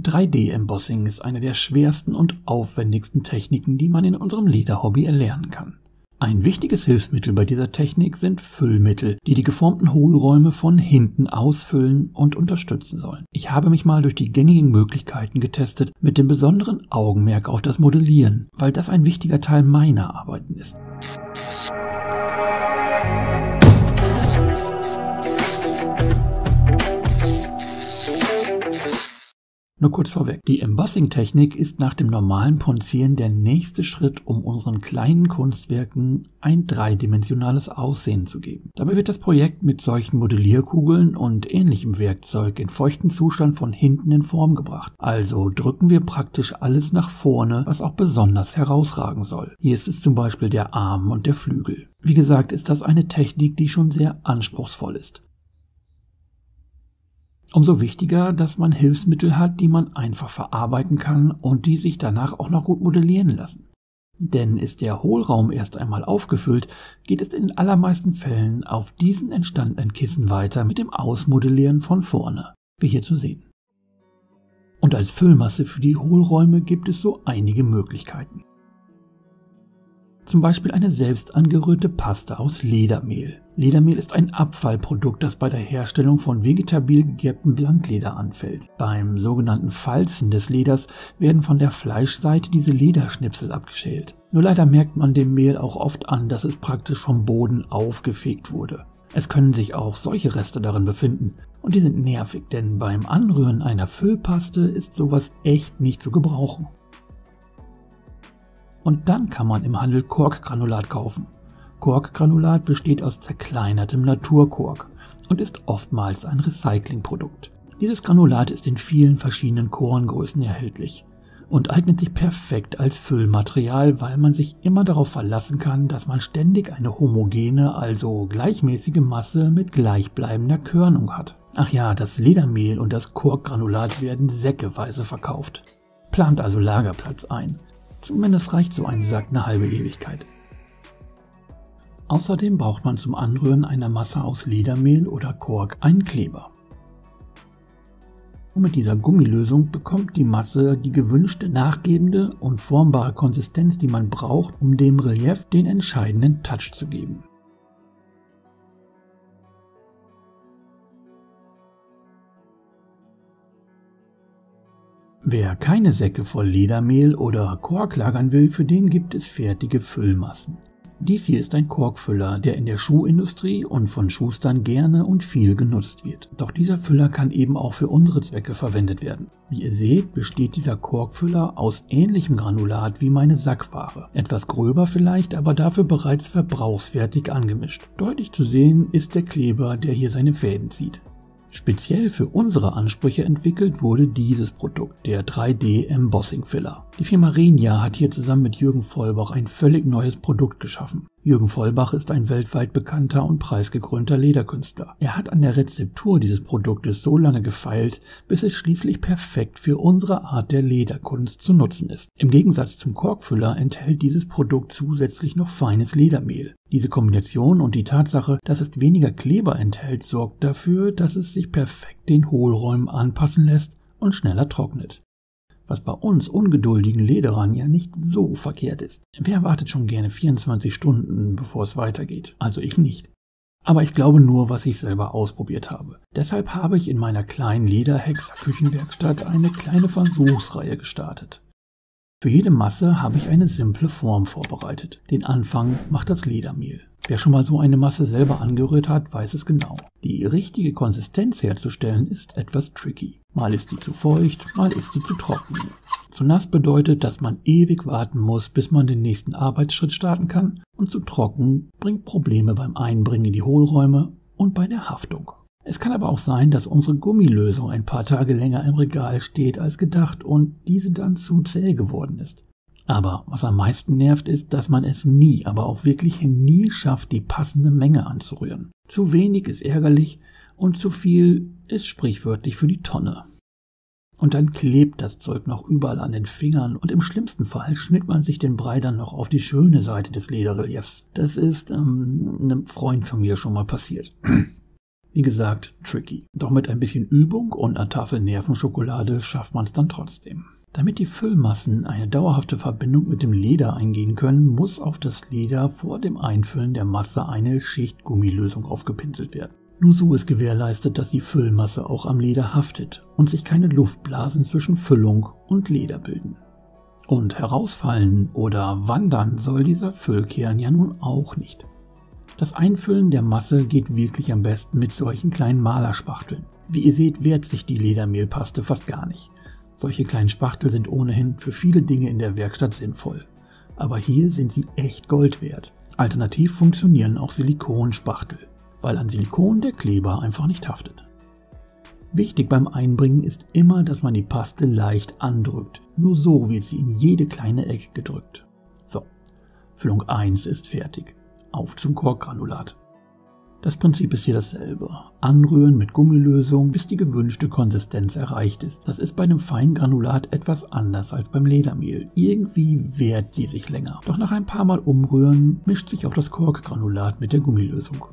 3D-Embossing ist eine der schwersten und aufwendigsten Techniken, die man in unserem Lederhobby erlernen kann. Ein wichtiges Hilfsmittel bei dieser Technik sind Füllmittel, die die geformten Hohlräume von hinten ausfüllen und unterstützen sollen. Ich habe mich mal durch die gängigen Möglichkeiten getestet, mit dem besonderen Augenmerk auf das Modellieren, weil das ein wichtiger Teil meiner Arbeiten ist. Nur kurz vorweg, die Embossing-Technik ist nach dem normalen Punzieren der nächste Schritt, um unseren kleinen Kunstwerken ein dreidimensionales Aussehen zu geben. Dabei wird das Projekt mit solchen Modellierkugeln und ähnlichem Werkzeug in feuchten Zustand von hinten in Form gebracht. Also drücken wir praktisch alles nach vorne, was auch besonders herausragen soll. Hier ist es zum Beispiel der Arm und der Flügel. Wie gesagt, ist das eine Technik, die schon sehr anspruchsvoll ist. Umso wichtiger, dass man Hilfsmittel hat, die man einfach verarbeiten kann und die sich danach auch noch gut modellieren lassen. Denn ist der Hohlraum erst einmal aufgefüllt, geht es in den allermeisten Fällen auf diesen entstandenen Kissen weiter mit dem Ausmodellieren von vorne, wie hier zu sehen. Und als Füllmasse für die Hohlräume gibt es so einige Möglichkeiten. Zum Beispiel eine selbst angerührte Paste aus Ledermehl. Ledermehl ist ein Abfallprodukt, das bei der Herstellung von vegetabil gegerbtem Blankleder anfällt. Beim sogenannten Falzen des Leders werden von der Fleischseite diese Lederschnipsel abgeschält. Nur leider merkt man dem Mehl auch oft an, dass es praktisch vom Boden aufgefegt wurde. Es können sich auch solche Reste darin befinden und die sind nervig, denn beim Anrühren einer Füllpaste ist sowas echt nicht zu gebrauchen. Und dann kann man im Handel Korkgranulat kaufen. Korkgranulat besteht aus zerkleinertem Naturkork und ist oftmals ein Recyclingprodukt. Dieses Granulat ist in vielen verschiedenen Korngrößen erhältlich und eignet sich perfekt als Füllmaterial, weil man sich immer darauf verlassen kann, dass man ständig eine homogene, also gleichmäßige Masse mit gleichbleibender Körnung hat. Ach ja, das Ledermehl und das Korkgranulat werden säckeweise verkauft. Plant also Lagerplatz ein. Zumindest reicht so ein Sack eine halbe Ewigkeit. Außerdem braucht man zum Anrühren einer Masse aus Ledermehl oder Kork einen Kleber. Und mit dieser Gummilösung bekommt die Masse die gewünschte nachgebende und formbare Konsistenz, die man braucht, um dem Relief den entscheidenden Touch zu geben. Wer keine Säcke voll Ledermehl oder Kork lagern will, für den gibt es fertige Füllmassen. Dies hier ist ein Korkfüller, der in der Schuhindustrie und von Schustern gerne und viel genutzt wird. Doch dieser Füller kann eben auch für unsere Zwecke verwendet werden. Wie ihr seht, besteht dieser Korkfüller aus ähnlichem Granulat wie meine Sackware. Etwas gröber vielleicht, aber dafür bereits verbrauchsfertig angemischt. Deutlich zu sehen ist der Kleber, der hier seine Fäden zieht. Speziell für unsere Ansprüche entwickelt wurde dieses Produkt, der 3D Embossing Filler. Die Firma Renia hat hier zusammen mit Jürgen Vollbach ein völlig neues Produkt geschaffen. Jürgen Vollbach ist ein weltweit bekannter und preisgekrönter Lederkünstler. Er hat an der Rezeptur dieses Produktes so lange gefeilt, bis es schließlich perfekt für unsere Art der Lederkunst zu nutzen ist. Im Gegensatz zum Korkfüller enthält dieses Produkt zusätzlich noch feines Ledermehl. Diese Kombination und die Tatsache, dass es weniger Kleber enthält, sorgt dafür, dass es sich perfekt den Hohlräumen anpassen lässt und schneller trocknet. Was bei uns ungeduldigen Lederern ja nicht so verkehrt ist. Wer wartet schon gerne 24 Stunden, bevor es weitergeht? Also ich nicht. Aber ich glaube nur, was ich selber ausprobiert habe. Deshalb habe ich in meiner kleinen Lederhexer-Küchenwerkstatt eine kleine Versuchsreihe gestartet. Für jede Masse habe ich eine simple Form vorbereitet. Den Anfang macht das Ledermehl. Wer schon mal so eine Masse selber angerührt hat, weiß es genau. Die richtige Konsistenz herzustellen ist etwas tricky. Mal ist sie zu feucht, mal ist sie zu trocken. Zu nass bedeutet, dass man ewig warten muss, bis man den nächsten Arbeitsschritt starten kann. Und zu trocken bringt Probleme beim Einbringen in die Hohlräume und bei der Haftung. Es kann aber auch sein, dass unsere Gummilösung ein paar Tage länger im Regal steht als gedacht und diese dann zu zäh geworden ist. Aber was am meisten nervt, ist, dass man es nie, aber auch wirklich nie schafft, die passende Menge anzurühren. Zu wenig ist ärgerlich und zu viel ist sprichwörtlich für die Tonne. Und dann klebt das Zeug noch überall an den Fingern und im schlimmsten Fall schmiert man sich den Brei dann noch auf die schöne Seite des Lederreliefs. Das ist einem Freund von mir schon mal passiert. Wie gesagt, tricky. Doch mit ein bisschen Übung und einer Tafel Nervenschokolade schafft man es dann trotzdem. Damit die Füllmassen eine dauerhafte Verbindung mit dem Leder eingehen können, muss auf das Leder vor dem Einfüllen der Masse eine Schicht Gummilösung aufgepinselt werden. Nur so ist gewährleistet, dass die Füllmasse auch am Leder haftet und sich keine Luftblasen zwischen Füllung und Leder bilden. Und herausfallen oder wandern soll dieser Füllkern ja nun auch nicht. Das Einfüllen der Masse geht wirklich am besten mit solchen kleinen Malerspachteln. Wie ihr seht, wehrt sich die Ledermehlpaste fast gar nicht. Solche kleinen Spachtel sind ohnehin für viele Dinge in der Werkstatt sinnvoll. Aber hier sind sie echt Gold wert. Alternativ funktionieren auch Silikonspachtel, weil an Silikon der Kleber einfach nicht haftet. Wichtig beim Einbringen ist immer, dass man die Paste leicht andrückt. Nur so wird sie in jede kleine Ecke gedrückt. So, Füllung 1 ist fertig. Auf zum Korkgranulat. Das Prinzip ist hier dasselbe. Anrühren mit Gummilösung, bis die gewünschte Konsistenz erreicht ist. Das ist bei einem feinen Granulat etwas anders als beim Ledermehl. Irgendwie wehrt sie sich länger. Doch nach ein paar Mal umrühren mischt sich auch das Korkgranulat mit der Gummilösung.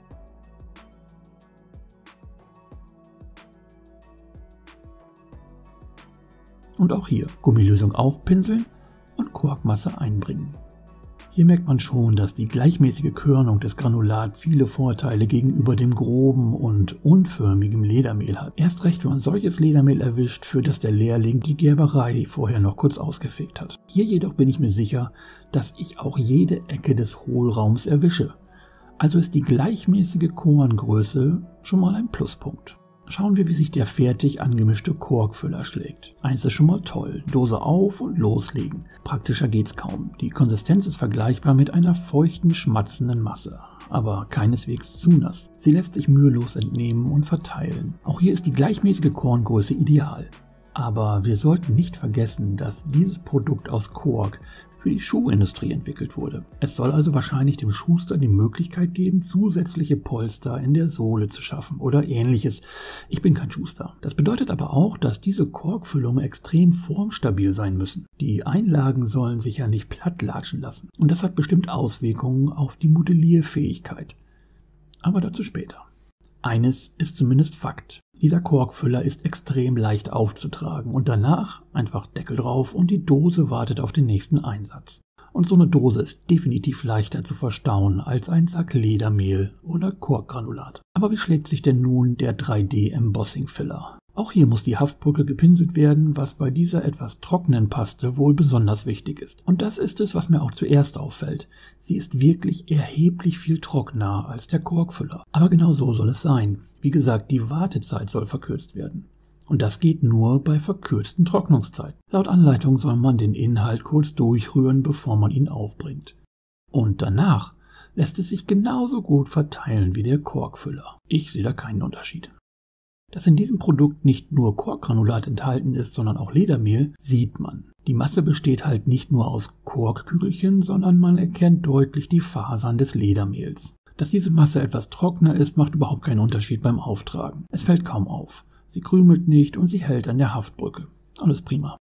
Und auch hier Gummilösung aufpinseln und Korkmasse einbringen. Hier merkt man schon, dass die gleichmäßige Körnung des Granulats viele Vorteile gegenüber dem groben und unförmigen Ledermehl hat. Erst recht, wenn man solches Ledermehl erwischt, für das der Lehrling die Gerberei vorher noch kurz ausgefegt hat. Hier jedoch bin ich mir sicher, dass ich auch jede Ecke des Hohlraums erwische. Also ist die gleichmäßige Korngröße schon mal ein Pluspunkt. Schauen wir, wie sich der fertig angemischte Korkfüller schlägt. Eins ist schon mal toll. Dose auf und loslegen. Praktischer geht's kaum. Die Konsistenz ist vergleichbar mit einer feuchten, schmatzenden Masse. Aber keineswegs zu nass. Sie lässt sich mühelos entnehmen und verteilen. Auch hier ist die gleichmäßige Korngröße ideal. Aber wir sollten nicht vergessen, dass dieses Produkt aus Kork für die Schuhindustrie entwickelt wurde. Es soll also wahrscheinlich dem Schuster die Möglichkeit geben, zusätzliche Polster in der Sohle zu schaffen oder ähnliches. Ich bin kein Schuster. Das bedeutet aber auch, dass diese Korkfüllungen extrem formstabil sein müssen. Die Einlagen sollen sich ja nicht plattlatschen lassen. Und das hat bestimmt Auswirkungen auf die Modellierfähigkeit. Aber dazu später. Eines ist zumindest Fakt. Dieser Korkfüller ist extrem leicht aufzutragen und danach einfach Deckel drauf und die Dose wartet auf den nächsten Einsatz. Und so eine Dose ist definitiv leichter zu verstauen als ein Sack Ledermehl oder Korkgranulat. Aber wie schlägt sich denn nun der 3D Embossing Filler? Auch hier muss die Haftbrücke gepinselt werden, was bei dieser etwas trockenen Paste wohl besonders wichtig ist. Und das ist es, was mir auch zuerst auffällt. Sie ist wirklich erheblich viel trockener als der Korkfüller. Aber genau so soll es sein. Wie gesagt, die Wartezeit soll verkürzt werden. Und das geht nur bei verkürzten Trocknungszeiten. Laut Anleitung soll man den Inhalt kurz durchrühren, bevor man ihn aufbringt. Und danach lässt es sich genauso gut verteilen wie der Korkfüller. Ich sehe da keinen Unterschied. Dass in diesem Produkt nicht nur Korkgranulat enthalten ist, sondern auch Ledermehl, sieht man. Die Masse besteht halt nicht nur aus Korkkügelchen, sondern man erkennt deutlich die Fasern des Ledermehls. Dass diese Masse etwas trockener ist, macht überhaupt keinen Unterschied beim Auftragen. Es fällt kaum auf. Sie krümelt nicht und sie hält an der Haftbrücke. Alles prima.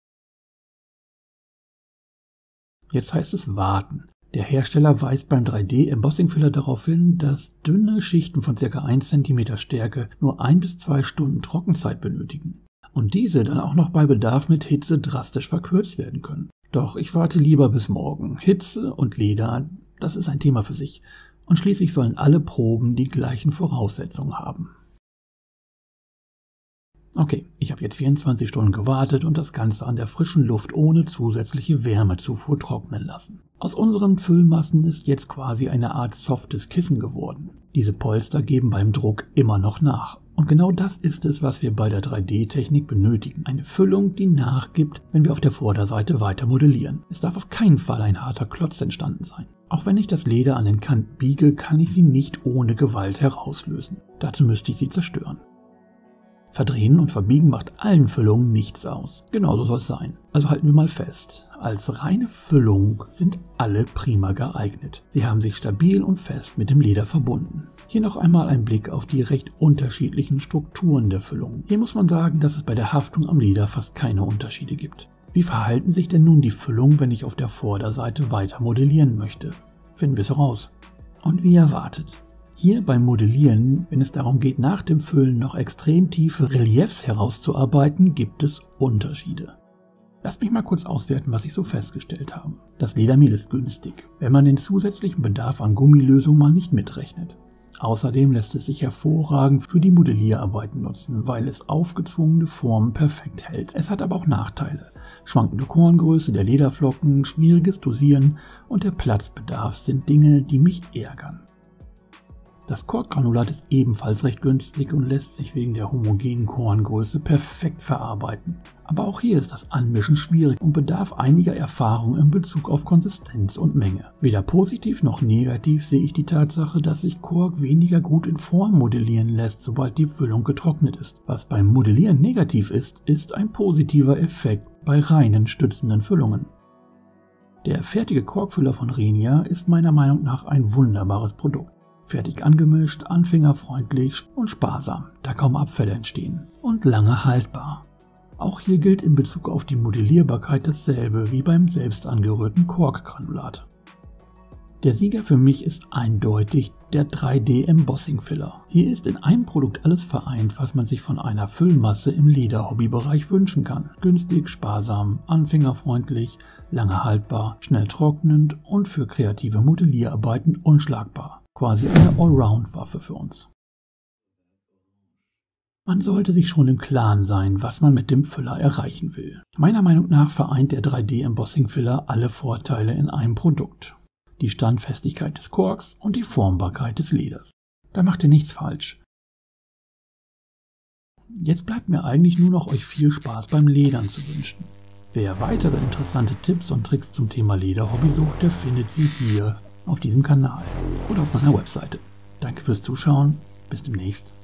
Jetzt heißt es warten. Der Hersteller weist beim 3D Embossing Filler darauf hin, dass dünne Schichten von ca. 1 cm Stärke nur 1 bis 2 Stunden Trockenzeit benötigen und diese dann auch noch bei Bedarf mit Hitze drastisch verkürzt werden können. Doch ich warte lieber bis morgen. Hitze und Leder, das ist ein Thema für sich. Und schließlich sollen alle Proben die gleichen Voraussetzungen haben. Okay, ich habe jetzt 24 Stunden gewartet und das Ganze an der frischen Luft ohne zusätzliche Wärmezufuhr trocknen lassen. Aus unseren Füllmassen ist jetzt quasi eine Art softes Kissen geworden. Diese Polster geben beim Druck immer noch nach. Und genau das ist es, was wir bei der 3D-Technik benötigen. Eine Füllung, die nachgibt, wenn wir auf der Vorderseite weiter modellieren. Es darf auf keinen Fall ein harter Klotz entstanden sein. Auch wenn ich das Leder an den Kanten biege, kann ich sie nicht ohne Gewalt herauslösen. Dazu müsste ich sie zerstören. Verdrehen und verbiegen macht allen Füllungen nichts aus. Genauso soll es sein. Also halten wir mal fest. Als reine Füllung sind alle prima geeignet. Sie haben sich stabil und fest mit dem Leder verbunden. Hier noch einmal ein Blick auf die recht unterschiedlichen Strukturen der Füllung. Hier muss man sagen, dass es bei der Haftung am Leder fast keine Unterschiede gibt. Wie verhalten sich denn nun die Füllungen, wenn ich auf der Vorderseite weiter modellieren möchte? Finden wir es heraus. Und wie erwartet. Hier beim Modellieren, wenn es darum geht, nach dem Füllen noch extrem tiefe Reliefs herauszuarbeiten, gibt es Unterschiede. Lasst mich mal kurz auswerten, was ich so festgestellt habe. Das Ledermehl ist günstig, wenn man den zusätzlichen Bedarf an Gummilösung mal nicht mitrechnet. Außerdem lässt es sich hervorragend für die Modellierarbeiten nutzen, weil es aufgezwungene Formen perfekt hält. Es hat aber auch Nachteile. Schwankende Korngröße der Lederflocken, schwieriges Dosieren und der Platzbedarf sind Dinge, die mich ärgern. Das Korkgranulat ist ebenfalls recht günstig und lässt sich wegen der homogenen Korngröße perfekt verarbeiten. Aber auch hier ist das Anmischen schwierig und bedarf einiger Erfahrung in Bezug auf Konsistenz und Menge. Weder positiv noch negativ sehe ich die Tatsache, dass sich Kork weniger gut in Form modellieren lässt, sobald die Füllung getrocknet ist. Was beim Modellieren negativ ist, ist ein positiver Effekt bei reinen stützenden Füllungen. Der fertige Korkfüller von Renia ist meiner Meinung nach ein wunderbares Produkt. Fertig angemischt, anfängerfreundlich und sparsam, da kaum Abfälle entstehen und lange haltbar. Auch hier gilt in Bezug auf die Modellierbarkeit dasselbe wie beim selbst angerührten Korkgranulat. Der Sieger für mich ist eindeutig der 3D Embossing Filler. Hier ist in einem Produkt alles vereint, was man sich von einer Füllmasse im Lederhobbybereich wünschen kann. Günstig, sparsam, anfängerfreundlich, lange haltbar, schnell trocknend und für kreative Modellierarbeiten unschlagbar. Quasi eine Allround-Waffe für uns. Man sollte sich schon im Klaren sein, was man mit dem Füller erreichen will. Meiner Meinung nach vereint der 3D Embossing Filler alle Vorteile in einem Produkt. Die Standfestigkeit des Korks und die Formbarkeit des Leders. Da macht ihr nichts falsch. Jetzt bleibt mir eigentlich nur noch euch viel Spaß beim Ledern zu wünschen. Wer weitere interessante Tipps und Tricks zum Thema Lederhobby sucht, der findet sie hier auf diesem Kanal oder auf meiner Webseite. Danke fürs Zuschauen, bis demnächst.